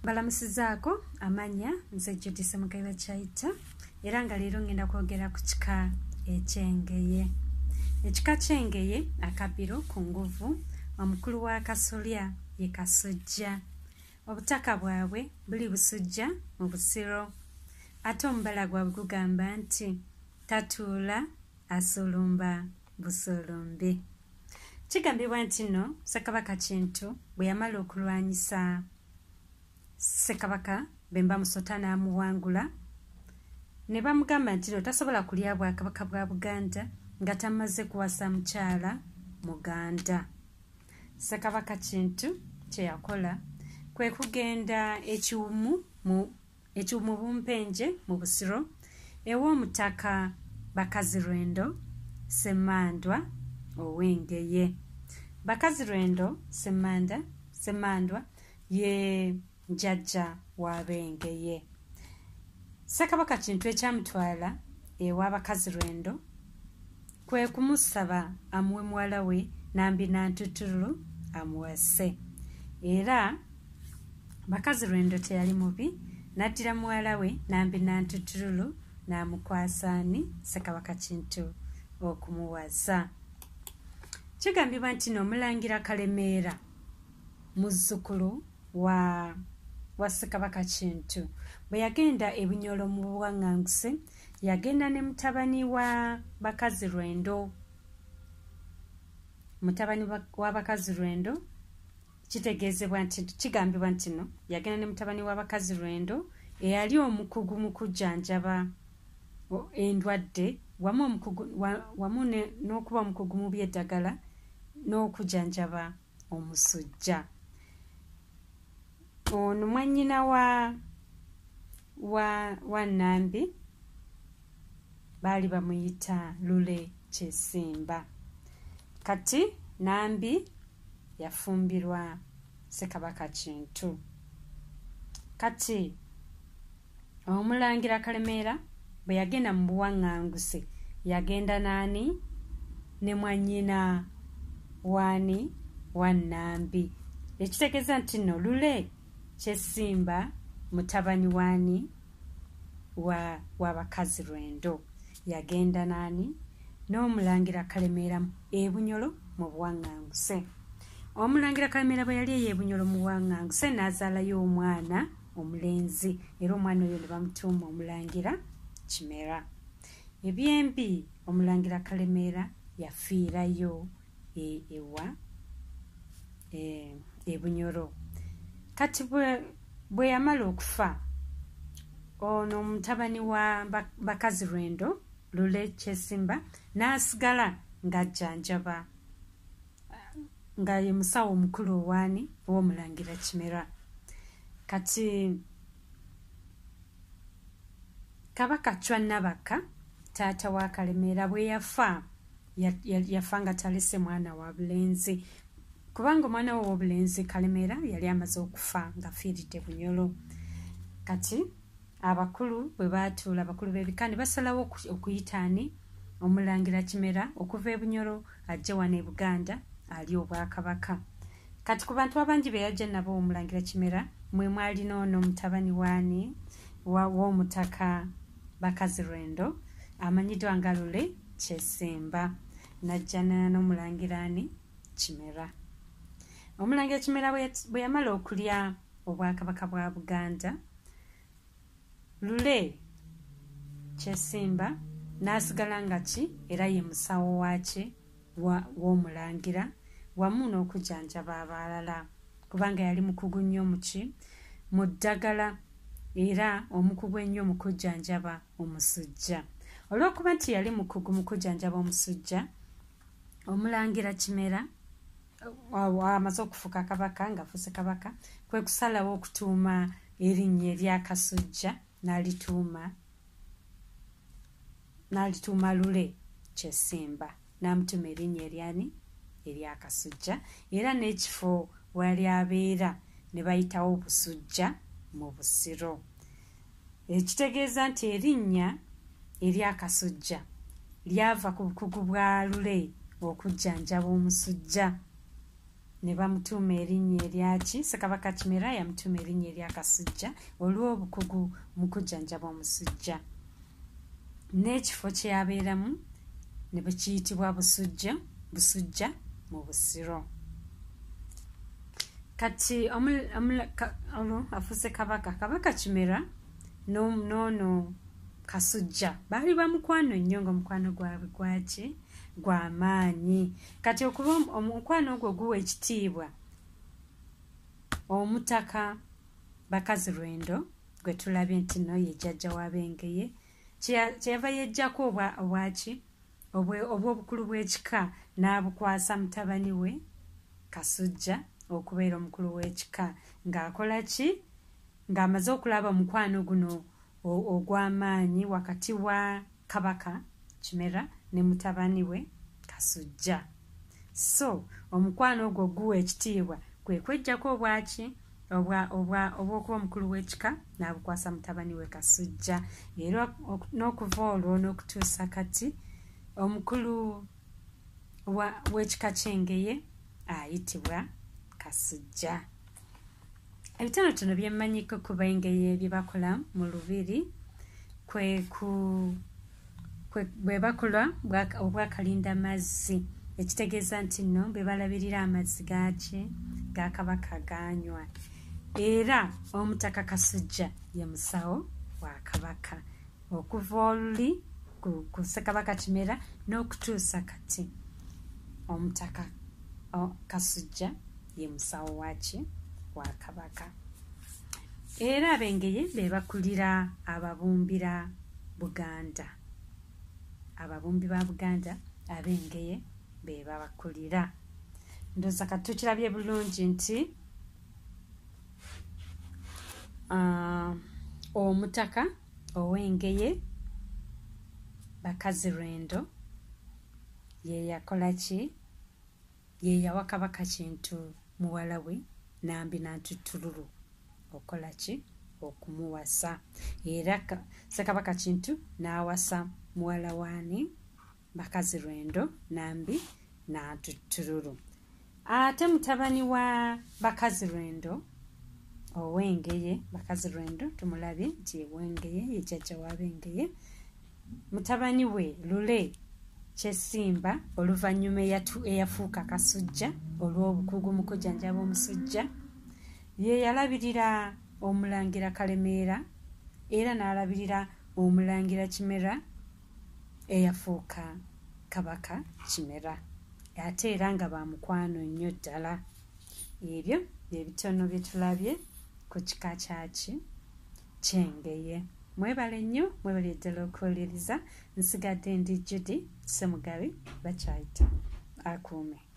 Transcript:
Balamusizaako amanya nze Judith Mugabe Chaita era nga leero ngenda kwogera ku kika ekyengeye. Ekika kyengeye akabiro ku nguvu omukulu wa kasolya ye Kasujja. Obutaka bwabwe buli Busujja mu Busiro. Ate omubala gwabwe gugamba nti tatuula asulumba busulumbi. Kigambibwa nti nno Ssekabaka Kintu bwe yamala okulwanyisa Ssekabaka Bemba Musota n'amuwangula ne bamugamba nti tasobola kulya Bwakabaka bwa Buganda nga tamaze kuwasa mukyala Muganda. Ssekabaka Kintu kye yakola kwe kugenda ekiwumu Bumpenje mu Busiro ew'omutaka Bakazirwendo Ssemandwa ow'Engeye. Bakazirwendo Ssemandwa ye jjajja w'Abengeye. Ssekabaka Kintu ekyamutwala ewa Bakazirwendo kwe kumusaba amuwe muwala we Nambi Nantutulu amuwase. Era Bakazirwendo teyali mubi, n'addira muwala we Nambi Nantutulu n'amukwasaani Ssekabaka Kintu okumuwasa. Kigambibwa nti n'Omulangira Kalemeera muzzukulu wa Ssekabaka Kintu bwe yagenda e Bunyoro mu buwaŋŋanguse yagenda ne mutabani wa Bakazirwendo. Mutabani wa Bakazirwendo kitegeezebwa nti kigambibwa nti no yagenda ne mutabani wa Bakazirwendo eyali omukugu mu kujjanjaba endwadde wamu n'okuba omukugu mu by'eddagala n'okujjanjaba omusujja. Ono mwannyina wa Nambi baali bamuyita Lule Kyesimba. Kati Nambi yafumbirwa Ssekabaka Kintu. Kati Omulangira Kalemeera bwe yagenda mu buwaŋŋanguse yagenda n'ani? Ne mwannyina wa Nambi. Ekitegeeza nti nno Lule Kyesimba mutabani waani wa Bakazirwendo yagenda n'ani? N'Omulangira Kalemeera e Bunyoro mu buwaŋŋanguse. Omulangira Kalemeera bwe yali e Bunyoro mu buwaŋŋanguse n'azaalayo omwana omulenzi era omwana oyo ne bamutuuma Omulangira Kimera. Ebyembi Omulangira Kalemeera yafiirayo ewa e Bunyoro. Kati bwe yamala okufa ono mutabani wa Bakazirwendo Lule Kyesimba n'asigala ng'ajjanjaba nga ye musawo omukulu owaani ow'Omulangira Kimera. Kati Kabaka Chwa Nabaka taata wa Kalemeera bwe yafa yafa nga talese mwana wa bulenzi kubanga omwana we w'obulenzi Kalemeera yali amaze okufa ng'afiiridde Bunyoro. Kati abakulu bwe baatuula abakulu b'ebika ne basalawo okuyitaani Omulangira Kimera okuva e Bunyoro ajje wano e Buganda ali Obwakabaka. Kati ku bantu abangi be yajja nabo Omulangira Kimera mwe mwalina ono mutabani waani w'omutaka Bakazirwendo amanyiddwa nga Lule Kyesimba n'ajja n'Omulangira Kimera. Omulangira Kimera bwe yamala okulya Obwakabaka bwa Buganda, Lule Kyesimba n'asigala nga ki era ye musawo waaki w'Omulangira wamu n'okujjanjaba abalala kubanga yali mukugu nnyo mu ddagala era omukugu ennyo mu kujjanjaba omusujja. Olw'okuba nti yali mukugu mu kujjanjaba omusujja, Omulangira Kimera amaze okufuuka kabaka ng'afuuse kabaka kwe kusalawo okutuuma erinnya erya Kasujja n'alituuma Lule Kyesimba n'amutuuma erinnya erya Kasujja era n'ekifo wali abeera ne bayitawo Busujja mu Busiro. Ekitegeeza nti erinnya erya Kasujja lyava ku bukugu bwa Lule okujjanjaba omusujja ne bamutuuma erinnya eryaki Ssekabaka Kimera yamutuuma erinnya erya Kasujja olw'obukugu mu kujjanjaba omusujja. N'ekifo kyabeeramu ne bukiyitibwa Busujja mu Busiro. Kati afuuse Kabaka Kimera n'ono Kasujja baali bamukwano nnyo ng'omukwano gwabwe gwaki gw'amaanyi. Kati okuba omukwano ogwo guwa ekitiibwa Omutaka Bakazirwendo gwe tulabye nti no ye jjajja w'Abengeye kyeyava yejjako obw'obukulu bw'ekika n'abukwasa mutabani we Kasujja okubeera omukulu w'ekika ng'akola ki ng'amaze okulaba omukwano guno ogw'amaanyi wakati wa Kabaka Kimera ne mutabani we Kasujja. So omukwano ogwo guwa ekitiibwa kwe kwejjako obwaki obw'okuba omukulu w'ekika n'abukwasa mutabani we Kasujja. Era n'okuva olwo n'okutuusa kati omukulu w'ekika ky'Engeye ayitibwa Kasujja. Ebitonotono bye mmanyiko ku Bengeye bye bakola mu lubiri bwe bakola obwakalindamazzi, ekitegeeza nti nno be balabirira amazzi ga Kabaka ganywa. Era Omutaka Kasujja ye musawo wa Kabaka okuva oluli ku Ssekabaka Kimera n'okutuusa kati Omutaka Kasujja ye musawo wa Kabaka. Era Abengeye be bakulira ababumbira Buganda. Ababumbi ba Buganda Abengeye be babakulira. Ndowooza kati tukirabye bulungi nti Omutaka ow'Engeye Bakazirwendo ye yakola ki? Ye yawa Kabaka Kintu muwala we Nambi Nantutululu okola ki? Okumuwasa. Era Ssekabaka Kintu n'awasa muwala waani Bakazirwendo Nambi Nantutululu. Ate mutabani wa Bakazirwendo ow'Engeye Bakazirwendo tumulabye nti ow'Engeye ye jjajja w'Abengeye. Mutabani we Lule Kyesimba oluvannyuma eyafuuka Kasujja olw'obukugu mu kujjanjaba omusujja ye yalabirira Omulangira Kalemeera era n'alabirira Omulangira Kimera eyafuuka Kabaka Kimera ate era nga ba mukwano nnyo ddala. Ebyo byebitono bye tulabye ku kika ky'Engeye. Mwebale nnyo, mwebale ddala okuwuliriza. Nsigadde ndi Judy Ssemugabi bakyayita akuume.